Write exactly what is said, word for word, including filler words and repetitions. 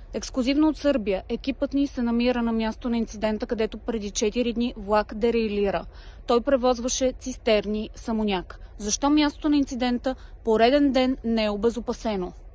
Ексклузивно от Сърбия, екипът ни се намира на място на инцидента, където преди четири дни влак дерайлира. Той превозваше цистерни с амоняк. Защо мястото на инцидента пореден ден не е обезопасено?